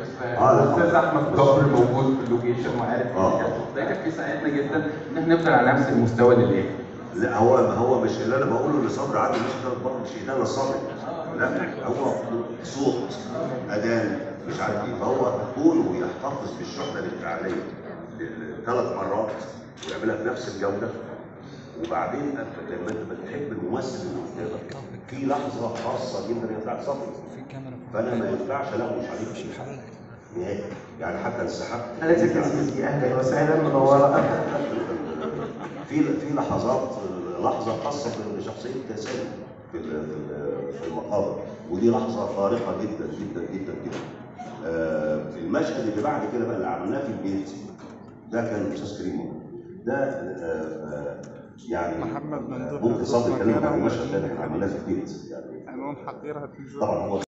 الاستاذ احمد جبر موجود في اللوكيشن وعارف ده كان بيساعدنا جدا ان احنا نفضل على نفس المستوى للاخر. لا هو مش اللي انا بقوله لصبري عادل مش ايدينا صبري، لا هو صوت اذان مش عارف ايه، فهو كونه يحتفظ بالشحنه الانفعاليه ثلاث مرات ويعملها بنفس الجوده. وبعدين لما انت بتحب الممثل اللي قدامك في لحظه خاصه جدا هي بتاعت صبري، فانا ما ينفعش الاقوش عليك شيء نهائي، يعني حتى انسحبت. حضرتك يا سيدي اهلا وسهلا منوره. في لحظات لحظه خاصه بشخصيه سامي في المقابر، ودي لحظه فارقه جدا جدا جدا جدا. المشهد اللي بعد كده بقى اللي عملناه في البيت ده كان الاستاذ كريم، ده يعني ممكن صادق يتكلم عن المشهد ده اللي احنا عملناه في البيت يعني. طبعا هو